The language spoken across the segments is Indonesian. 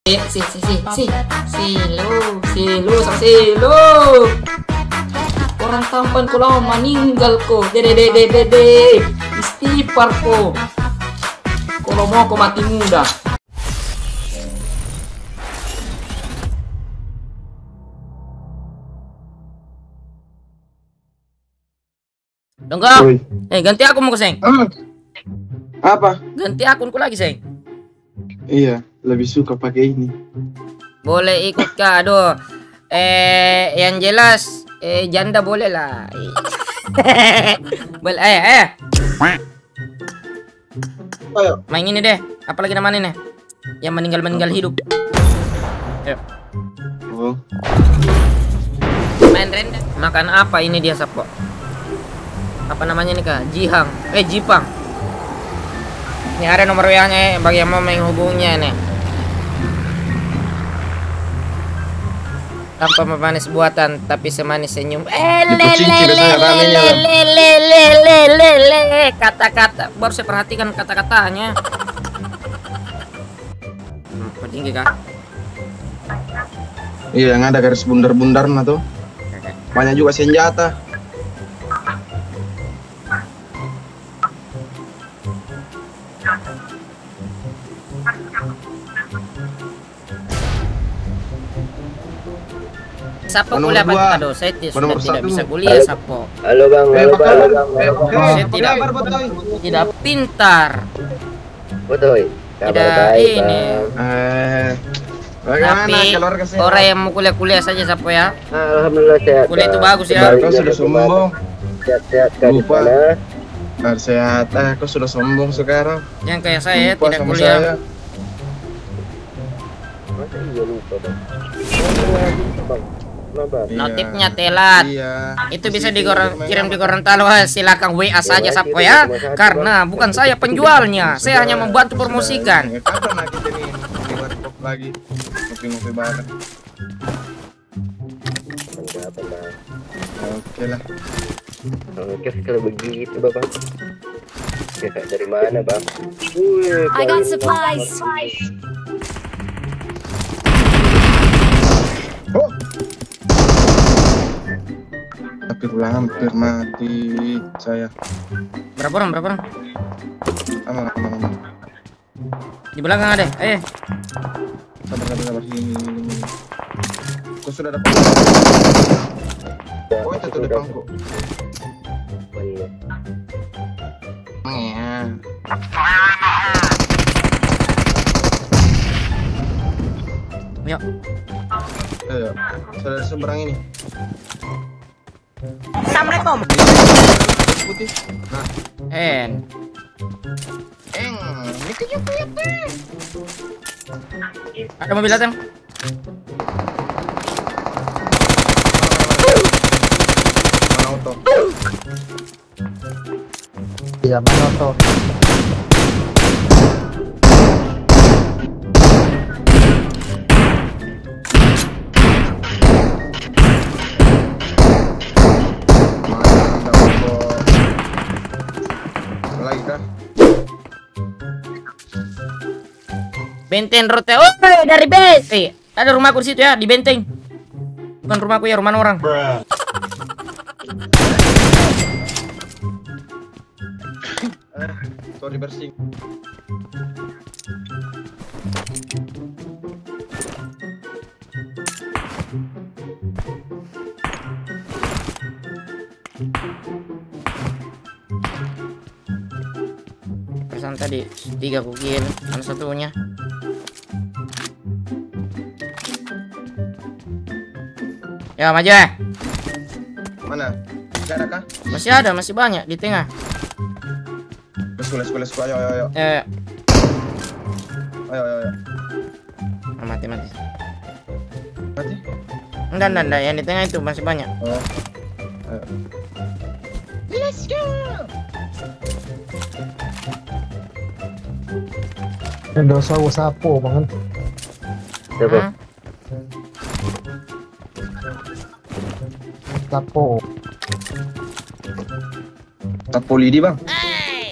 Silu sama silu. Orang tampan ko lang meninggal ko. Dede. Istighfar ko. Kalau mau ko mati muda. Dongkok. Ganti akun mo ko, Seng. Apa? Ganti akun ko lagi, Seng. Iya, lebih suka pakai ini. Boleh ikut kah? Aduh. Yang jelas janda boleh lah. Boleh, Ayo. Main ini deh. Apalagi namanya nih? Yang meninggal hidup. Ayo. Oh. Main random. Makan apa ini dia, Sapo? Apa namanya nih, Kak? Jipang. Ini ada nomor WA-nya bagi yang mau menghubungnya nih. Tanpa memanis buatan tapi semanis senyum. Kata-kata baru saya perhatikan kata-katanya. Tinggi, Kak. Iya, yang ada garis bundar-bundar nah tuh. Banyak juga senjata. Sapo kuliah apa? Aduh, saya sudah tidak bisa kuliah, Sapo. Halo bang, Saya tidak pintar. Betul. Tidak ini. Bagaimana Tapi keluarga sehat? orang yang mau kuliah saja, Sapo ya. Alhamdulillah sehat. Kuliah itu bagus ya. Kau sudah sombong. Sehat-sehat kan di Lupa. sana. Harus sehat. Kau sudah sombong sekarang. Yang kayak saya Lupa tidak sama kuliah. saya. Masa iya lupa bang. Kenapa? Iya. Notifnya telat. Iya. Itu bisa kirim di Gorontalo. Silakan WA saja, Sapo ya. Karena bukan saya penjualnya. Saya hanya membantu promosikan. Ya, kapan lagi ini ngopi warkop lagi? Ngopi-ngopi bareng. Kenapa bang? Oke lah. Oke kalau begitu bapak. Ya, dari mana bang? I got supplies. Oh. Tapi hampir mati saya. Berapa orang? Aman. Di belakang ada. Sabar. Ini. Kau sudah dapat? Oh, itu tuh depanku. Iya. Yuk. Ayo, saudara seberang ini. Assalamualaikum. Putih. Nah, ini kejepit. Ada mobil datang. Mana auto? Iya, mana auto? Benteng rote. Oh, dari base. Ada rumahku di situ ya, di benteng. Bukan rumahku ya, rumah orang. Sorry bersih. Perasaan tadi 3 kukil, mana satunya? Ya, maju ya. Mana? Tidak ada kah? Masih ada, masih banyak di tengah. Let's go. Ayo. Ayo. Oh, mati. Mati? Enggak, yang di tengah itu masih banyak. Oh. Ayo. Let's go. Dosa Sapo banget. Siapa? Sapo. Sapo lidi bang.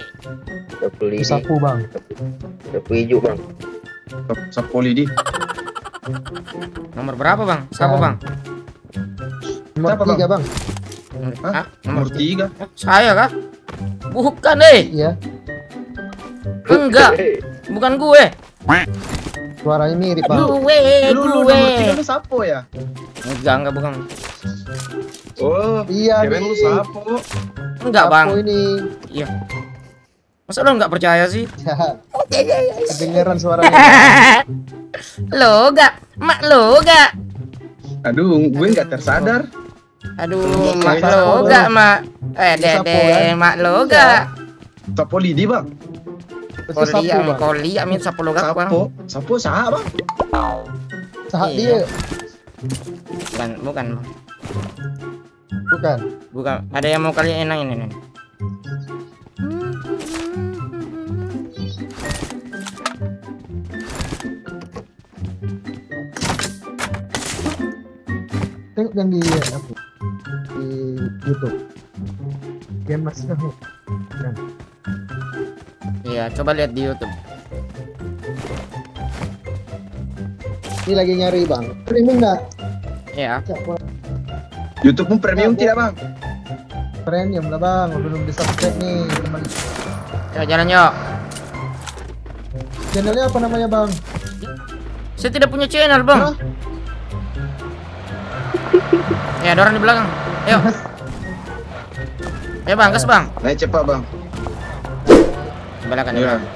Sapu lidi. Sapu bang. Sapu hijau bang. Sapo lidi. Nomor berapa, Bang? Siapa, Bang? Nomor Siapa, 3 bang. Hah? Nomor 3. Saya kah? Bukan, Iya. Enggak. Bukan gue. Suaranya mirip bang. Gue. Lu nomor 3 lu sapo ya? Enggak, bukan. Oh, Iya kirain lu sapo. Enggak, Bang. Sapo ini. Iya. Masa lo nggak percaya sih? Ya. Kedengeran suaranya. Loga, mak loga. Aduh, gue nggak tersadar. Aduh, mak Sapo, loga, Bang. mak. Sapo, Dede, kan? mak loga. Sapo lidi bang. Itu sapo bang. Koli, amin sapo loga, Bang. Sapo sah bang. Sahat Iya. dia. Bukan. Bukan. Ada yang mau kalian enang ini. Tengok yang di apa? Di YouTube. Game Mas Tahu. Kan. Iya, coba lihat di YouTube. Ini lagi nyari bang. Streaming nggak? Iya. YouTube-mu premium tidak bang? Premium lah bang. Belum di subscribe nih teman. Yuk, jalan yuk. Channelnya apa namanya bang? Saya tidak punya channel, Bang. Hah? Ya, ada orang di belakang. Yuk. Ya, Bang, gas, Bang. Naik cepat bang. Di belakang, di Iya. belakang.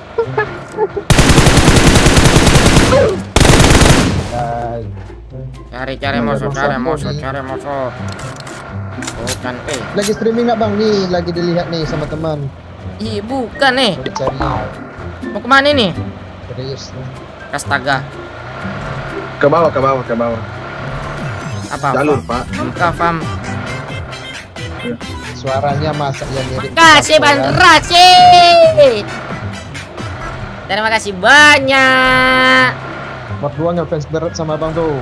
Cari musuh. Bukan, Lagi streaming nggak bang? Nih lagi dilihat nih sama teman. Ih, bukan nih. Udah cari. Mau kemana nih? Serius. Astaga. Ke bawah. Apa? Jalur pak. Kafam. Suaranya masa yang mirip. Makasih, sapo, Bang kan? Rashid. Terima kasih banyak. Berdua nggak fans berat sama bang tuh.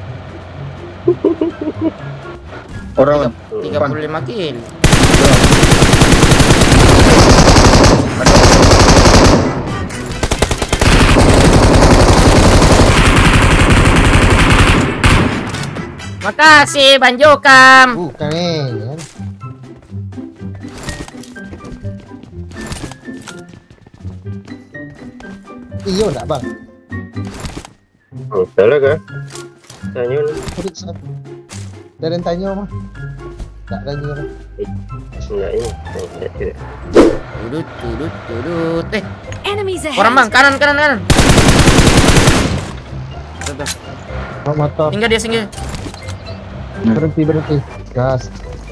Orang 35 kill. Makasih, Bang Jokam. Bukan nih. Kan? Iyo enggak bang? Oh, salah kah? Tanya nih. Periksa. Dari yang tanya mah. Enggak lagi bang. Enggak ini. Tidak. Tudut. Enemies Orang, Bang, ahead. kanan. Tuh. Oh, motor. Singgah. Berhenti. Gas.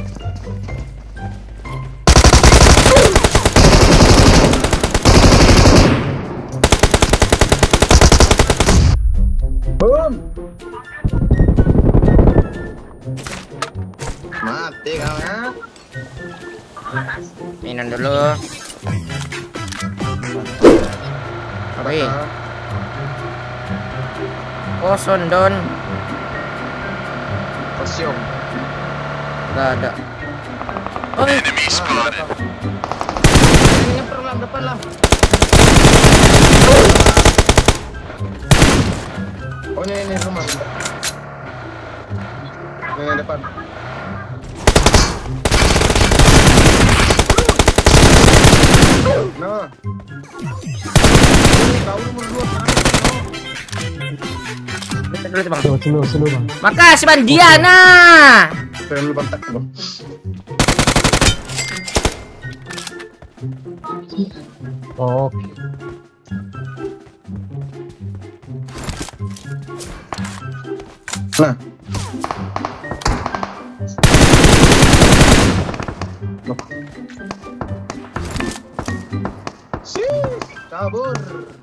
Boom. Mati kau ya. Minum dulu. Wih. Oh, Sondon. Kosiom. Gak ada. Oh, ini Depan lah. Oh ini rumah. Ini depan. Nah. Kau nomor 2 kan? dulu, Bang. Slow bang. Makasih, Bang Diana. Saya lu bantak bang. Oke. Nah. Kabur.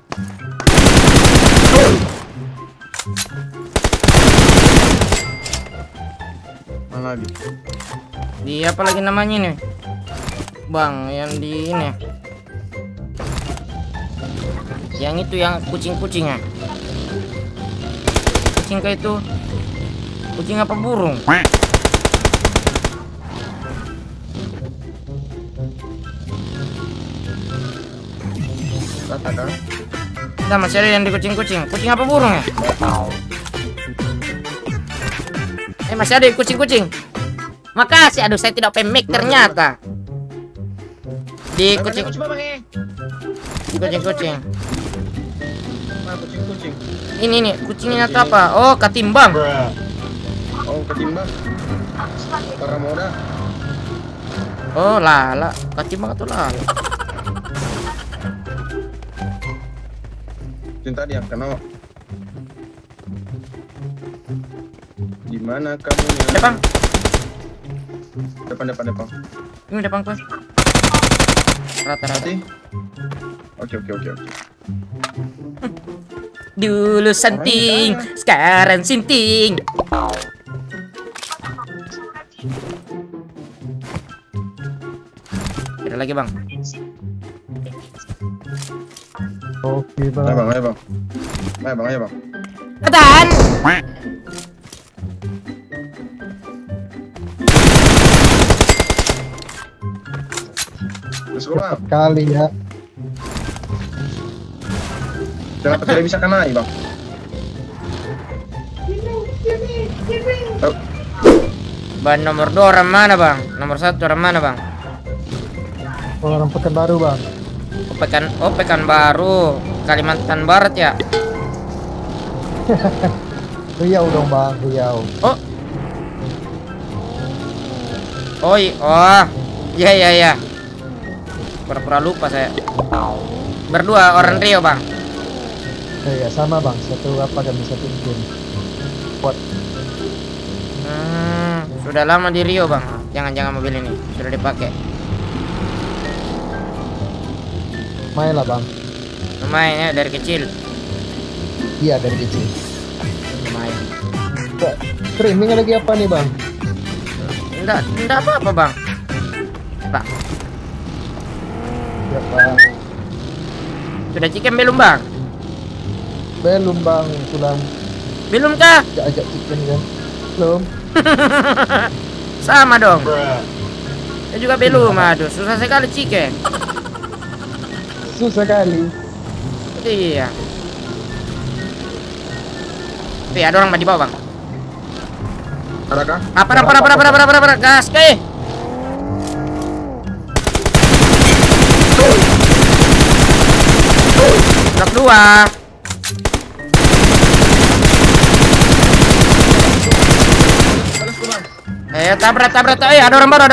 Mana lagi? Di apa lagi namanya nih? Bang, yang di ini. Yang itu yang kucing-kucingnya. Kucing kayak itu. Kucing apa burung? Nah, masih ada yang di kucing-kucing. Kucing apa burung ya? masih ada kucing-kucing. Makasih, aduh saya tidak pemik ternyata. Di kucing. Di kucing-kucing. Kucing-kucing. Ini nih, kucingnya itu apa? Oh, ketimbang. Oh, ketimbang. Para moda. Oh, lala. Ketimbang atau lala? Cinta dia kenal. Di mana kamu ya? Depan. Depan. Ini depan kelas. Rata-rata. Mati. Oke. Dulu senting, sekarang sinting. Ada lagi bang. Oke bang. Ayo bang. Tahan. Terus bang. Kali ya. Kenapa tidak bisa kena bang? Oh, Ban nomor 2 orang mana bang? Nomor 1 orang mana bang? Orang Pekanbaru bang. Pekanbaru, Kalimantan Barat ya? Riau dong bang, Riau. Oh, ya. Pura-pura lupa saya. Berdua orang Rio bang. Ya sama bang, satu tim. Kuat. Sudah lama di Rio bang. Jangan mobil ini sudah dipakai. Main lah bang. Lumayan ya dari kecil. Iya dari kecil. Lumayan. Streaming lagi apa nih bang? Enggak apa-apa bang. Bang, Ya bang. sudah chicken belum bang? Belum bang, pulang. Belum kah? Ajak chicken kan? Belum. Sama dong. Saya juga belum, aduh susah sekali chicken. Susah kali. Iya. Tapi ada orang di bawah bang. adakah? Apa? Gas ke? Blok 2. Tabrak. Ada orang baru.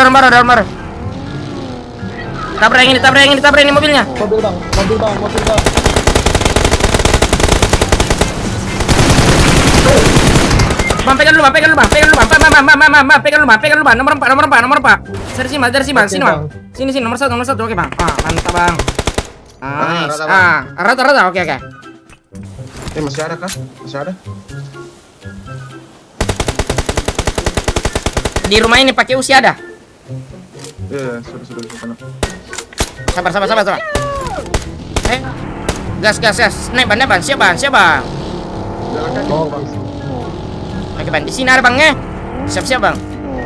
Tabrak yang ini mobilnya. Mobil bang. Bang, pegang dulu bang. Nomor 4. Dari sini bang. Sini nomor 1. Oke bang. Mantap bang. Nice. Rata. Oke. Masih ada kah? Masih ada? Di rumah ini pakai usia ada. Iya, sudah sana. Sabar. Gas. Naik ban. Siap bang. Jalan kaki Oh, bang. Oke bang, di sini ada bang ya. Siap bang.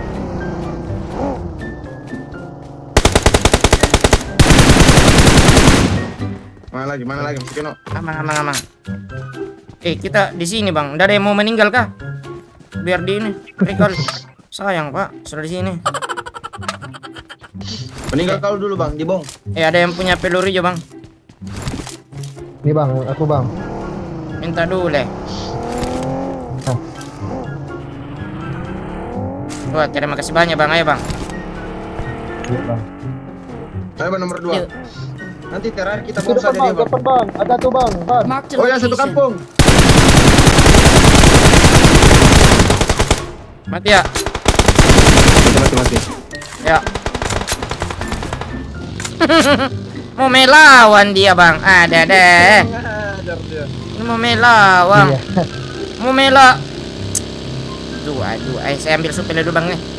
Mana lagi? Masih kena. Aman. Kita di sini bang. Nggak ada yang mau meninggal kah? Biar di ini. Recall. Sayang pak, sudah di sini. Meninggal kau dulu bang, dibong. Ada yang punya peluru jo bang. Nih bang, aku bang. Minta dulu deh. Wah, terima kasih banyak bang. Ayo bang. Iya bang. Ayo bang nomor 2. Yuk. Nanti terakhir kita Itu bongsa depan dia bang. bang. Ada tuh bang. Marked a Oh ya, satu location. kampung. Mati ya. Mati. Ya. Mau melawan dia bang. Ada deh. Ngajar dia. Ini mau melawan. Iya. Mau mela. Aduh. Saya ambil supir dulu bang nih.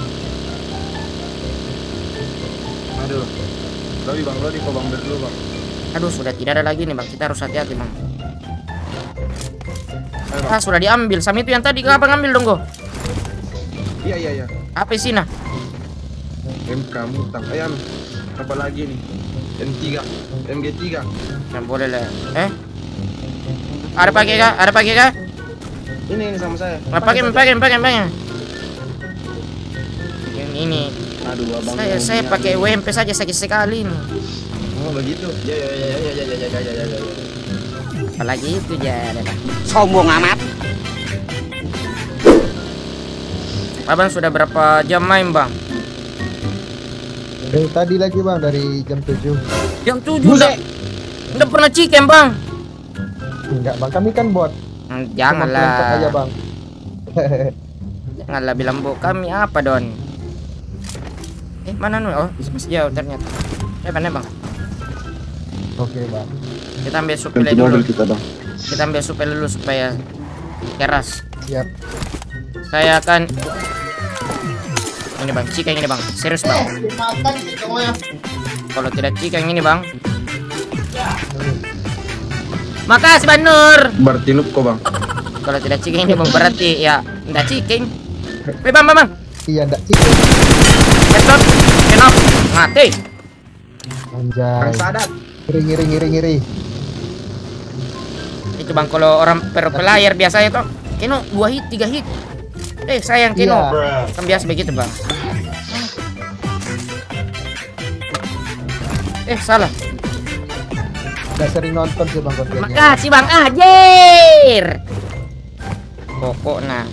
Aduh. Lagi bang, kau bang dulu bang. Aduh, sudah tidak ada lagi nih bang. Kita harus hati-hati bang. Ayo bang. Sudah diambil. Sama itu yang tadi kenapa ngambil dong kok? Iya. Apa sih nah? MK mutang. Ayam. Apa lagi nih? M3, MG3. Yang boleh lah. Ada pakai kah? Ini sama saya. Nggak pakai. ini. Aduh, abang. Saya pakai WMP saja sakit sekali ini. Oh, begitu. Ya. Apalagi itu ya. Sombong amat. Abang sudah berapa jam main, Bang? Dari tadi lagi bang, dari jam 7. Jam 7 udah pernah chicken, Bang. Enggak bang, kami kan bot. Cuma kelompok aja Janganlah. bang. Janganlah bilang bu kami apa, Don. Mana nih? Oh, masih jauh ternyata. Mana, Bang? Oke bang. Kita ambil supel Ganti dulu. mobil kita, Bang. Kita ambil supel dulu supaya keras. Siap. Saya akan ini bang, chicken ini bang, serius bang. Kalau tidak chicken ini bang, makasih Bang Nur. Berarti noob kok, Bang. Kalau tidak chicken ini bang berarti ya tidak chicken. Bang. Iya enggak sih. Headshot, kenop, mati. Anjay. Sadat. Ngiri. Itu bang kalau orang player biasanya tuh keno 2 hit 3 hit. Sayang keno. Iya. Kan biasa begitu bang. Salah. Udah sering nonton sih bang kontennya. Makasih bang Ajir. Pokoknya.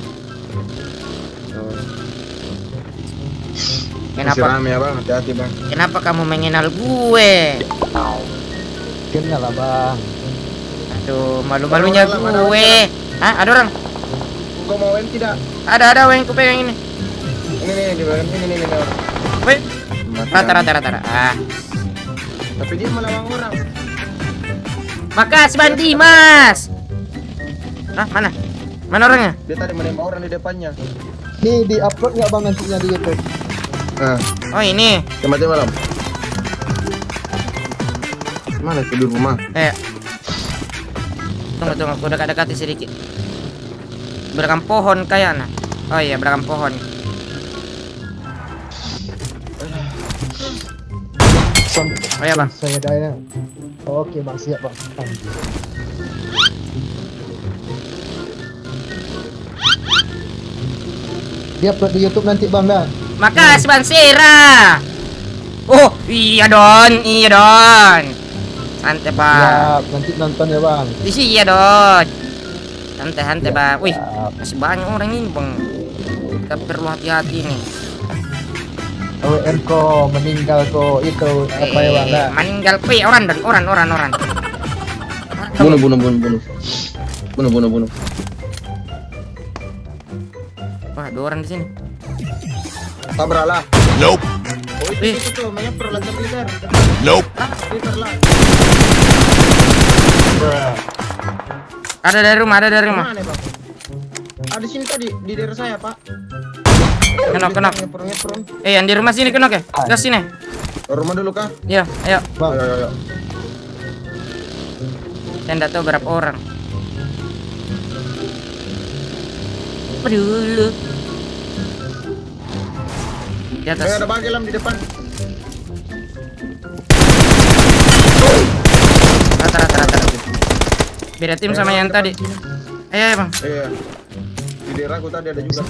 Masih Kenapa? rame ya, Bang. Hati-hati, Bang. Kenapa kamu mengenal gue? Kenal lah bang. Aduh, malu-malunya gue. Hah, ada orang? Kau mau WM tidak? Ada yang ku pegang ini. Ini di belakang ini. Weh, Mati, rata. Ah, Tapi dia melawan orang. makasih Bang Dimas. Mana? Mana orangnya? Dia tadi menembak orang di depannya. Nih di upload nggak bang nantinya di YouTube? Nah, Oh, ini. mati malam. Mana itu di rumah? Tunggu, aku dekat-dekati sedikit. Belakang pohon kayaknya. Oh iya, belakang pohon. Oh iya, Bang. Saya daya. Oke bang, siap bang. Dia upload di YouTube nanti bang dah. Makasih Bang Sera. Oh, iya Don. Santai Bang. Siap, nanti nonton ya bang. Iya Don. Santai Bang. Wih, Siap. masih banyak orang ini Bang. Kita perlu hati-hati nih. WM ko meninggal ko itu apa ya bang dah? Meninggal. Wih, orang. Bunuh. Wah, 2 orang di sini. Tabralah. Nope. Oh, itu tuh, mainnya perlantar leader. Nope. Leader lah. Ada dari rumah. Mana, Bang? Ada sini tadi di daerah saya, Pak. Kenok. Ngepron. Yang di rumah sini kenok ya? Gas sini. Rumah dulu kah? Iya, ayo. Bang, Ayo. Saya enggak tahu berapa orang. Dulu. Di atas. Ada bagi lam di depan. Rata. Beda tim sama yang tadi. Ayo Bang. Iya. Di daerahku tadi ada juga.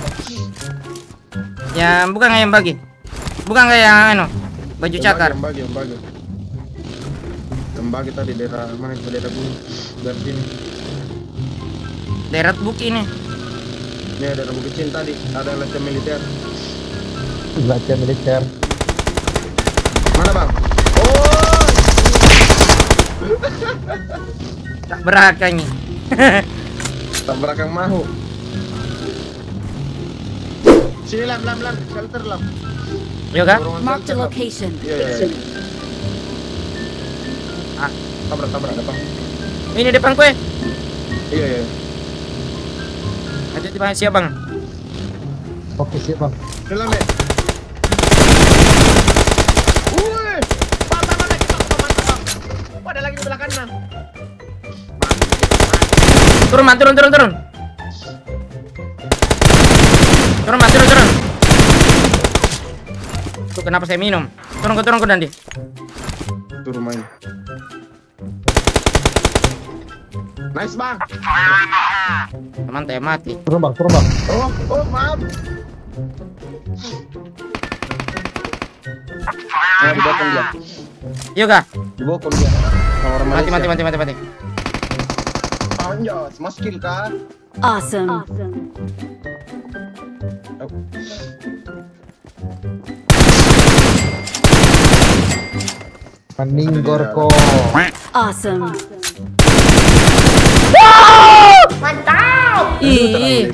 Ya bukan yang bagi. Bukan kayak yang anu. Baju cakar. Yang bagi. Yang bagi tadi daerah mana itu daerah bumi. Dari sini. Daerah Buki ini. Ini ada Bukit Cinta tadi. Ada latihan militer. latihan militer. Mana, Bang? Oh. Tak berakanya. Tak berakang mahu. Sini lam, shelter lam. Yo kan? Mark the location. Iya. Tabrak depan. Ini depan kue. Iya. Ada di bawah siap Bang. Oke siap bang. Dalam deh. Wih, mantap kita mantap. Wah, ada lagi di belakang kanan. Turun. Turun. Tuh kenapa saya minum? Turun ke Dandi. Turun main. Nice, Bang. Teman saya mati. Turun bang. Oh, maaf. Nah, di bawah dia. Yuk kah? Di bawah dia. Sama orang Mati Malaysia. mati. Anjas, mas kill kah? Awesome. Meninggorko. Awesome. Ih.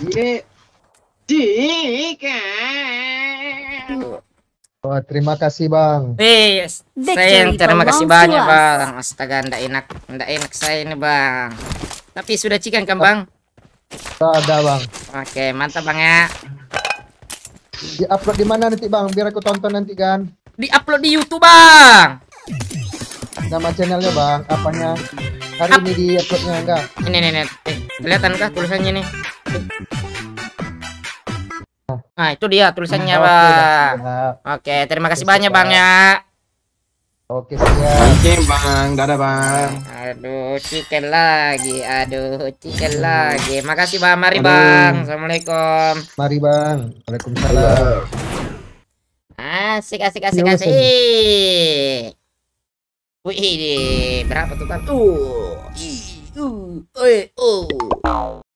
Oh, terima kasih bang. Yes. Saya yang terima kasih banyak bang. Astaga, ndak enak saya ini bang. Tapi sudah chicken kan bang? Ada bang. Oke, mantap bang ya. Di upload di mana nanti bang? Biar aku tonton nanti kan. Di upload di YouTube bang. Nama channelnya bang. Apanya? Hari ini di uploadnya enggak? Ini. Kelihatan kah tulisannya nih? Nah, itu dia tulisannya Oke, bang. siap. Oke, terima kasih banyak bang ya. Oke siap. Oke bang, dadah bang. Aduh, chicken lagi. Makasih bang, mari bang. Assalamualaikum. Mari bang. Waalaikumsalam. Asik. Yo, Wih, berapa tuh kan?